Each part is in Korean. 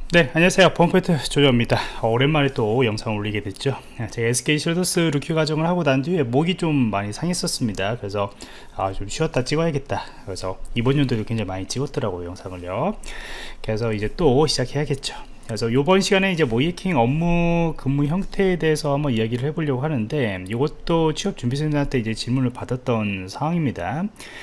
네, 안녕하세요. 펌프트 조조입니다. 오랜만에 또 영상 올리게 됐죠. 제가 SK 쉴더스 루큐 과정을 하고 난 뒤에 목이 좀 많이 상했었습니다. 그래서 좀 쉬었다 찍어야겠다. 그래서 이번 연도에도 굉장히 많이 찍었더라고요, 영상을요. 그래서 이제 또 시작해야겠죠. 그래서 이번 시간에 이제 모이킹 업무 근무 형태에 대해서 한번 이야기를 해보려고 하는데, 이것도 취업 준비생들한테 이제 질문을 받았던 상황입니다.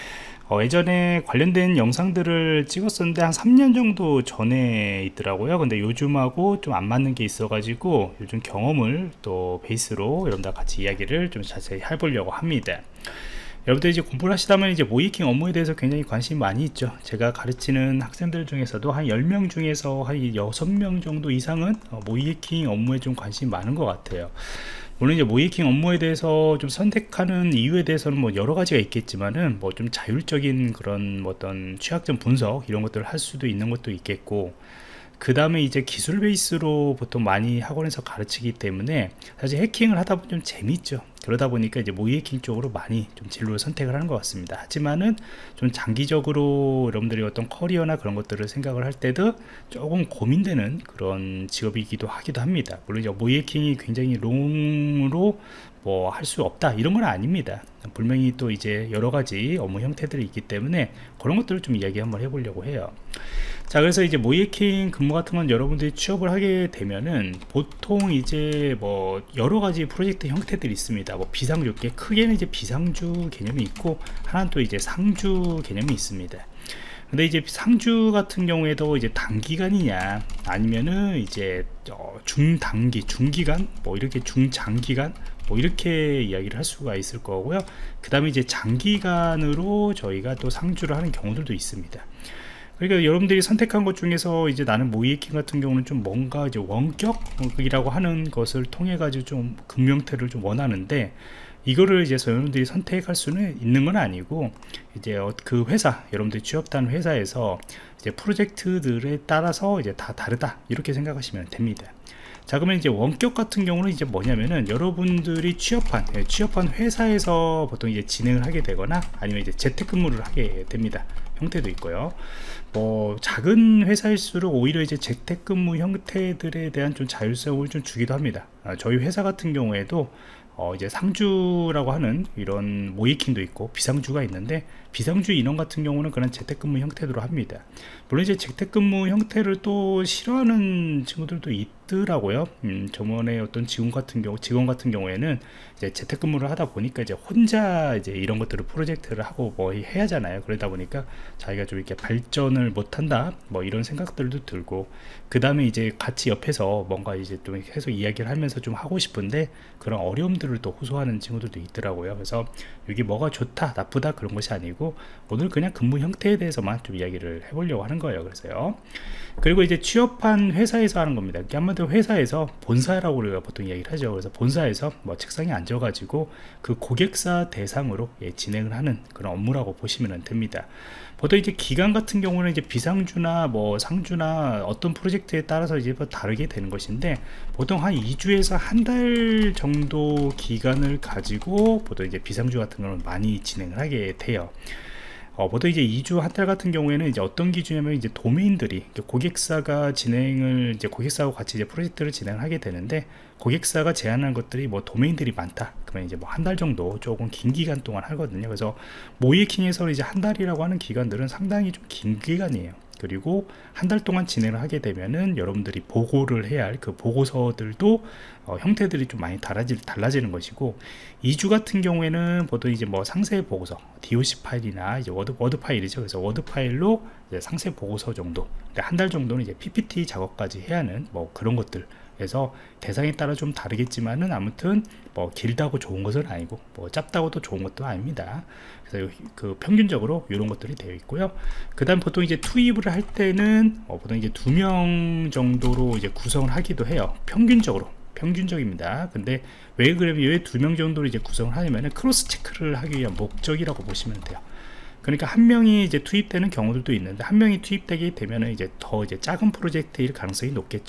예전에 관련된 영상들을 찍었었는데 한 3년 정도 전에 있더라고요. 근데 요즘하고 좀 안 맞는 게 있어 가지고 요즘 경험을 또 베이스로 여러분들 같이 이야기를 좀 자세히 해보려고 합니다. 여러분들 이제 공부를 하시다면 이제 모이킹 업무에 대해서 굉장히 관심이 많이 있죠. 제가 가르치는 학생들 중에서도 한 10명 중에서 한 6명 정도 이상은 모이킹 업무에 좀 관심이 많은 것 같아요. 물론 이제 모이킹 업무에 대해서 좀 선택하는 이유에 대해서는 뭐 여러 가지가 있겠지만은 뭐 좀 자율적인 그런 뭐 어떤 취약점 분석 이런 것들을 할 수도 있는 것도 있겠고, 그 다음에 이제 기술 베이스로 보통 많이 학원에서 가르치기 때문에 사실 해킹을 하다 보면 좀 재밌죠. 그러다 보니까 이제 모이해킹 쪽으로 많이 좀 진로를 선택을 하는 것 같습니다. 하지만은 좀 장기적으로 여러분들이 어떤 커리어나 그런 것들을 생각을 할 때도 조금 고민되는 그런 직업이기도 하기도 합니다. 물론 이제 모이해킹이 굉장히 롱으로 뭐 할 수 없다 이런 건 아닙니다. 분명히 또 이제 여러 가지 업무 형태들이 있기 때문에 그런 것들을 좀 이야기 한번 해보려고 해요. 자, 그래서 이제 모이킹 근무 같은 건 여러분들이 취업을 하게 되면은 보통 이제 뭐 여러 가지 프로젝트 형태들이 있습니다. 뭐 비상주, 크게는 이제 비상주 개념이 있고, 하나는 또 이제 상주 개념이 있습니다. 근데 이제 상주 같은 경우에도 이제 단기간이냐 아니면은 이제 중단기, 중기간, 뭐 이렇게 중장기간 뭐 이렇게 이야기를 할 수가 있을 거고요. 그 다음에 이제 장기간으로 저희가 또 상주를 하는 경우들도 있습니다. 그러니까 여러분들이 선택한 것 중에서 이제 나는 모이킹 같은 경우는 좀 뭔가 이제 원격이라고 하는 것을 통해 가지고 좀 근무형태를 좀 원하는데, 이거를 이제 여러분들이 선택할 수는 있는 건 아니고, 이제 그 회사, 여러분들이 취업한 회사에서 이제 프로젝트들에 따라서 이제 다 다르다 이렇게 생각하시면 됩니다. 자, 그러면 이제 원격 같은 경우는 이제 뭐냐면은 여러분들이 취업한 회사에서 보통 이제 진행을 하게 되거나 아니면 이제 재택근무를 하게 됩니다. 형태도 있고요. 뭐 작은 회사일수록 오히려 이제 재택근무 형태들에 대한 좀 자율성을 좀 주기도 합니다. 저희 회사 같은 경우에도 이제 상주라고 하는 이런 모이킹도 있고 비상주가 있는데, 비상주 인원 같은 경우는 그런 재택근무 형태로 합니다. 물론 이제 재택근무 형태를 또 싫어하는 친구들도 있더라고요. 저번에 어떤 직원 같은 경우에는 이제 재택근무를 하다 보니까 이제 혼자 이제 이런 것들을 프로젝트를 하고 뭐 해야 하잖아요. 그러다 보니까 자기가 좀 이렇게 발전을 못한다 뭐 이런 생각들도 들고, 그 다음에 이제 같이 옆에서 뭔가 이제 좀 계속 이야기를 하면서 좀 하고 싶은데 그런 어려움들을 또 호소하는 친구들도 있더라고요. 그래서 이게 뭐가 좋다 나쁘다 그런 것이 아니고, 오늘 그냥 근무 형태에 대해서만 좀 이야기를 해보려고 하는 거예요. 그래서요. 그리고 이제 취업한 회사에서 하는 겁니다. 한마디로 회사에서 본사라고 우리가 보통 이야기를 하죠. 그래서 본사에서 뭐 책상에 앉아가지고 그 고객사 대상으로 진행을 하는 그런 업무라고 보시면 됩니다. 보통 이제 기간 같은 경우는 이제 비상주나 뭐 상주나 어떤 프로젝트에 따라서 이제 뭐 다르게 되는 것인데, 보통 한 2주에서 한 달 정도 기간을 가지고 보통 이제 비상주 같은 경우는 많이 진행을 하게 돼요. 보통 이제 2주 한 달 같은 경우에는 이제 어떤 기준이냐면 이제 도메인들이 고객사하고 같이 이제 프로젝트를 진행하게 되는데, 고객사가 제안한 것들이 뭐 도메인들이 많다 그러면 이제 뭐 한 달 정도 조금 긴 기간 동안 하거든요. 그래서 모이킹에서 이제 한 달이라고 하는 기간들은 상당히 좀 긴 기간이에요. 그리고 한 달 동안 진행을 하게 되면은 여러분들이 보고를 해야 할 그 보고서들도 형태들이 좀 많이 달라지는 것이고, 2주 같은 경우에는 보통 이제 뭐 상세 보고서 DOC 파일이나 이제 워드 파일이죠. 그래서 워드 파일로 이제 상세 보고서 정도, 한 달 정도는 이제 PPT 작업까지 해야 하는 뭐 그런 것들. 그래서 대상에 따라 좀 다르겠지만은 아무튼 뭐 길다고 좋은 것은 아니고 뭐 짧다고도 좋은 것도 아닙니다. 그래서 그 평균적으로 이런 것들이 되어 있고요. 그 다음 보통 이제 투입을 할 때는 보통 이제 2명 정도로 이제 구성을 하기도 해요. 평균적입니다. 근데 왜 2명 정도로 이제 구성을 하냐면은 크로스 체크를 하기 위한 목적이라고 보시면 돼요. 그러니까 한 명이 이제 투입되는 경우들도 있는데, 한 명이 투입되게 되면은 이제 더 이제 작은 프로젝트일 가능성이 높겠죠.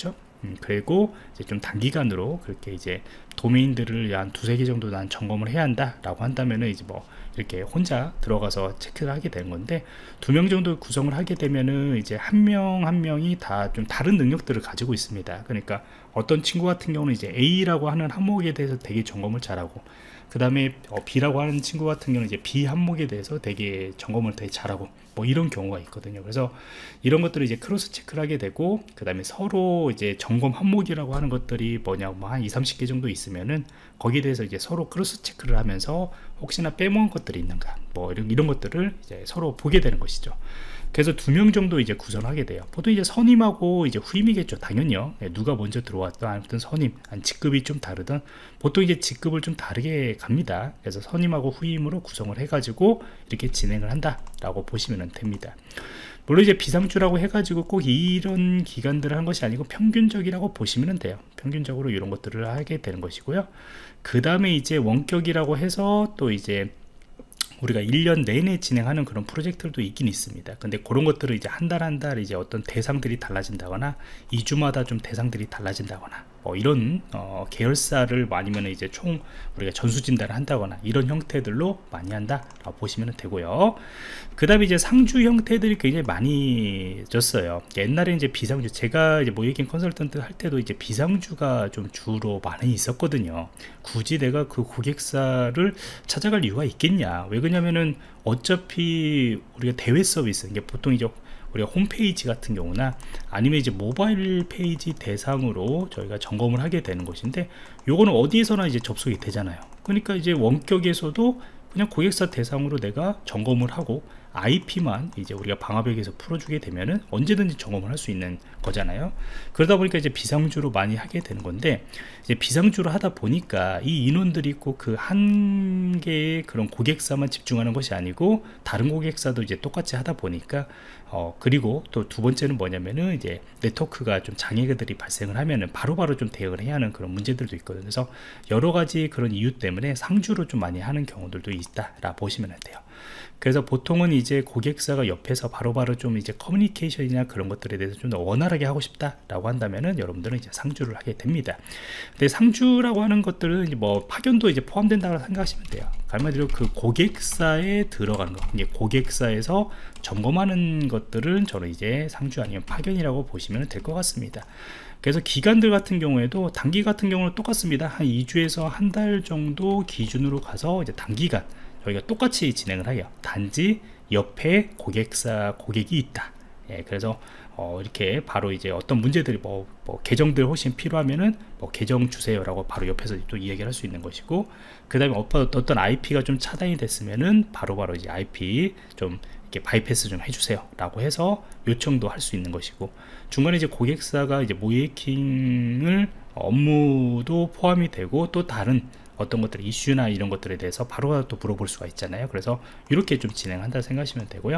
그리고 이제 좀 단기간으로 그렇게 이제 도메인들을 한 두세 개 정도 난 점검을 해야 한다 라고 한다면은 이제 뭐 이렇게 혼자 들어가서 체크를 하게 되는 건데, 2명 정도 구성을 하게 되면은 이제 한 명 한 명이 다 좀 다른 능력들을 가지고 있습니다. 그러니까 어떤 친구 같은 경우는 이제 A라고 하는 항목에 대해서 되게 점검을 잘하고, 그 다음에 B라고 하는 친구 같은 경우는 이제 B 항목에 대해서 되게 점검을 되게 잘하고, 뭐 이런 경우가 있거든요. 그래서 이런 것들을 이제 크로스 체크를 하게 되고, 그 다음에 서로 이제 점검 항목이라고 하는 것들이 뭐냐, 뭐 한 20-30개 정도 있으면은 거기에 대해서 이제 서로 크로스 체크를 하면서 혹시나 빼먹은 것들이 있는가, 뭐 이런 것들을 이제 서로 보게 되는 것이죠. 그래서 2명 정도 이제 구성하게 돼요. 보통 이제 선임하고 이제 후임이겠죠. 당연히요. 누가 먼저 들어왔던, 아무튼 선임, 직급이 좀 다르든, 보통 이제 직급을 좀 다르게 갑니다. 그래서 선임하고 후임으로 구성을 해가지고 이렇게 진행을 한다라고 보시면 됩니다. 물론 이제 비상주라고 해가지고 꼭 이런 기간들을 한 것이 아니고 평균적이라고 보시면 돼요. 평균적으로 이런 것들을 하게 되는 것이고요. 그 다음에 이제 원격이라고 해서 또 이제 우리가 1년 내내 진행하는 그런 프로젝트들도 있긴 있습니다. 근데 그런 것들을 이제 한 달 이제 어떤 대상들이 달라진다거나 2주마다 좀 대상들이 달라진다거나 뭐 이런 계열사를, 아니면 이제 총 우리가 전수진단을 한다거나 이런 형태들로 많이 한다라고 보시면 되고요. 그 다음에 이제 상주 형태들이 굉장히 많이 졌어요. 옛날에 이제 비상주, 제가 이제 모이킹 컨설턴트 할 때도 이제 비상주가 좀 주로 많이 있었거든요. 굳이 내가 그 고객사를 찾아갈 이유가 있겠냐? 왜 그러냐면은 어차피 우리가 대외 서비스, 이게 보통 이제 우리가 홈페이지 같은 경우나 아니면 이제 모바일 페이지 대상으로 저희가 점검을 하게 되는 것인데, 요거는 어디에서나 이제 접속이 되잖아요. 그러니까 이제 원격에서도 그냥 고객사 대상으로 내가 점검을 하고 IP만 이제 우리가 방화벽에서 풀어주게 되면은 언제든지 점검을 할 수 있는 거잖아요. 그러다 보니까 이제 비상주로 많이 하게 되는 건데, 이제 비상주로 하다 보니까 이 인원들이 꼭 그 한 개의 그런 고객사만 집중하는 것이 아니고 다른 고객사도 이제 똑같이 하다 보니까 그리고 또 두 번째는 뭐냐면은 이제 네트워크가 좀 장애들이 발생을 하면은 바로바로 좀 대응을 해야 하는 그런 문제들도 있거든요. 그래서 여러 가지 그런 이유 때문에 상주로 좀 많이 하는 경우들도 있다라 보시면 돼요. 그래서 보통은 이제 고객사가 옆에서 바로바로 좀 이제 커뮤니케이션이나 그런 것들에 대해서 좀 더 원활하게 하고 싶다라고 한다면은 여러분들은 이제 상주를 하게 됩니다. 근데 상주라고 하는 것들은 이제 뭐 파견도 이제 포함된다고 생각하시면 돼요. 한마디로 그 고객사에 들어가는 거, 이제 고객사에서 점검하는 것들은 저는 이제 상주 아니면 파견이라고 보시면 될 것 같습니다. 그래서 기간들 같은 경우에도 단기 같은 경우는 똑같습니다. 한 2주에서 한 달 정도 기준으로 가서 이제 단기간 저희가 똑같이 진행을 해요. 단지 옆에 고객이 있다. 예, 그래서 이렇게 바로 이제 어떤 문제들이 뭐 계정들 혹시 필요하면은 뭐 계정 주세요라고 바로 옆에서 또 이야기를 할 수 있는 것이고, 그 다음에 어떤 IP가 좀 차단이 됐으면은 바로 이제 IP 좀 이렇게 바이패스 좀 해주세요 라고 해서 요청도 할 수 있는 것이고, 중간에 이제 고객사가 이제 모이킹을 업무도 포함이 되고 또 다른 어떤 것들 이슈나 이런 것들에 대해서 바로 또 물어볼 수가 있잖아요. 그래서 이렇게 좀 진행한다 생각하시면 되고요.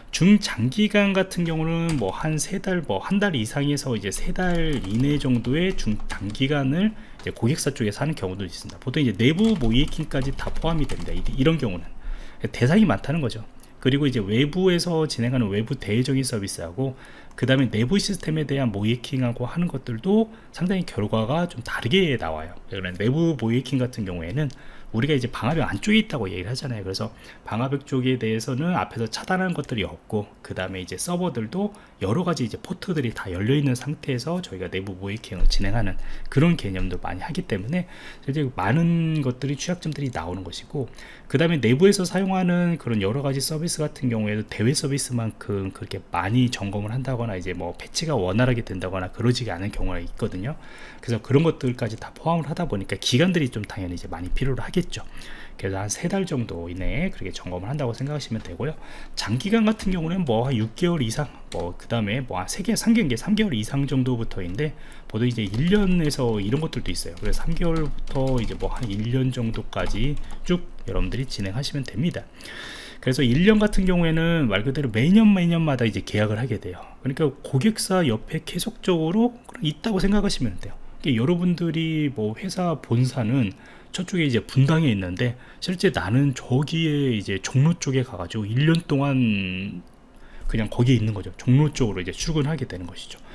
중장기간 같은 경우는 뭐 한 3달, 뭐 한 달 이상에서 이제 3달 이내 정도의 중단기간을 이제 고객사 쪽에서 하는 경우도 있습니다. 보통 이제 내부 모이킹까지 다 포함이 됩니다. 이런 경우는 대상이 많다는 거죠. 그리고 이제 외부에서 진행하는 외부 대외적인 서비스하고 그 다음에 내부 시스템에 대한 모이킹하고 하는 것들도 상당히 결과가 좀 다르게 나와요. 그러니까 내부 모이킹 같은 경우에는 우리가 이제 방화벽 안쪽에 있다고 얘기를 하잖아요. 그래서 방화벽 쪽에 대해서는 앞에서 차단하는 것들이 없고, 그 다음에 이제 서버들도 여러 가지 이제 포트들이 다 열려 있는 상태에서 저희가 내부 모이킹을 진행하는 그런 개념도 많이 하기 때문에 이제 많은 것들이 취약점들이 나오는 것이고, 그 다음에 내부에서 사용하는 그런 여러 가지 서비스 같은 경우에도 대외 서비스만큼 그렇게 많이 점검을 한다거나 이제 뭐 패치가 원활하게 된다거나 그러지 않은 경우가 있거든요. 그래서 그런 것들까지 다 포함을 하다 보니까 기간들이 좀 당연히 이제 많이 필요로 하겠죠. 그래서 한 3달 정도 이내에 그렇게 점검을 한다고 생각하시면 되고요. 장기간 같은 경우는 뭐 한 6개월 이상, 그 다음에 뭐 한 3개월 이상 정도부터인데, 보통 이제 1년에서 이런 것들도 있어요. 그래서 3개월부터 이제 뭐 한 1년 정도까지 쭉 여러분들이 진행하시면 됩니다. 그래서 1년 같은 경우에는 말 그대로 매년마다 이제 계약을 하게 돼요. 그러니까 고객사 옆에 계속적으로 있다고 생각하시면 돼요. 여러분들이 뭐 회사 본사는 저쪽에 이제 분당에 있는데 실제 나는 저기에 이제 종로 쪽에 가가지고 1년 동안 그냥 거기에 있는 거죠. 종로 쪽으로 이제 출근하게 되는 것이죠.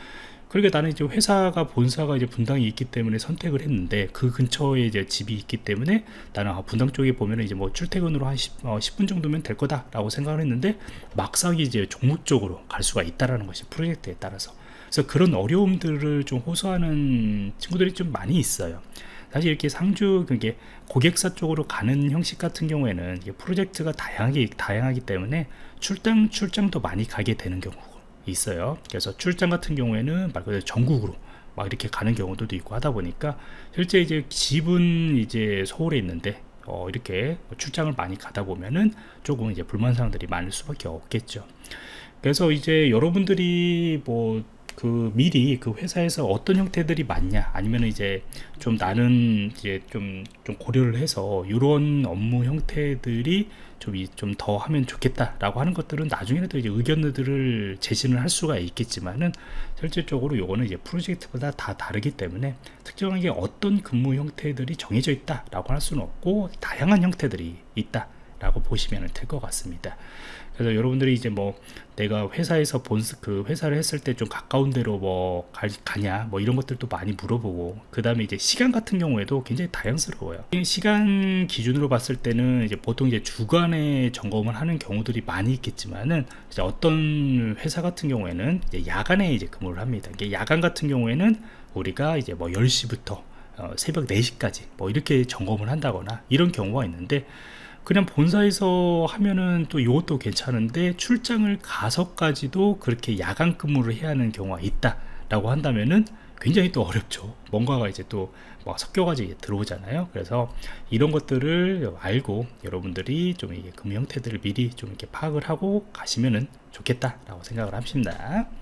그러니까 나는 이제 회사가 본사가 이제 분당이 있기 때문에 선택을 했는데 그 근처에 이제 집이 있기 때문에 나는 분당 쪽에 보면은 이제 뭐 출퇴근으로 한 10분 정도면 될 거다라고 생각을 했는데 막상 이제 종로 쪽으로 갈 수가 있다라는 것이 프로젝트에 따라서. 그래서 그런 어려움들을 좀 호소하는 친구들이 좀 많이 있어요. 사실 이렇게 상주 그게 고객사 쪽으로 가는 형식 같은 경우에는 이게 프로젝트가 다양하기 때문에 출장도 많이 가게 되는 경우가 있어요. 그래서 출장 같은 경우에는 말 그대로 전국으로 막 이렇게 가는 경우도 있고 하다 보니까 실제 이제 집은 이제 서울에 있는데 이렇게 출장을 많이 가다 보면은 조금 이제 불만 사항들이 많을 수밖에 없겠죠. 그래서 이제 여러분들이 뭐 그 미리 그 회사에서 어떤 형태들이 맞냐, 아니면 이제 좀 나는 이제 좀 고려를 해서 이런 업무 형태들이 좀 더 하면 좋겠다라고 하는 것들은 나중에라도 이제 의견들을 제시를 할 수가 있겠지만은 실질적으로 요거는 이제 프로젝트마다 다 다르기 때문에 특정하게 어떤 근무 형태들이 정해져 있다라고 할 수는 없고 다양한 형태들이 있다 라고 보시면 될 것 같습니다. 그래서 여러분들이 이제 뭐 내가 회사에서 그 회사를 했을 때 좀 가까운 데로 뭐 가냐 뭐 이런 것들도 많이 물어보고, 그 다음에 이제 시간 같은 경우에도 굉장히 다양스러워요. 시간 기준으로 봤을 때는 이제 보통 이제 주간에 점검을 하는 경우들이 많이 있겠지만은 이제 어떤 회사 같은 경우에는 이제 야간에 이제 근무를 합니다. 이게 야간 같은 경우에는 우리가 이제 뭐 10시부터 새벽 4시까지 뭐 이렇게 점검을 한다거나 이런 경우가 있는데, 그냥 본사에서 하면은 또 이것도 괜찮은데 출장을 가서까지도 그렇게 야간 근무를 해야 하는 경우가 있다 라고 한다면은 굉장히 또 어렵죠. 뭔가가 이제 또 뭐 섞여가지고 들어오잖아요. 그래서 이런 것들을 알고 여러분들이 좀 이게 근무 형태들을 미리 좀 이렇게 파악을 하고 가시면은 좋겠다 라고 생각을 합니다.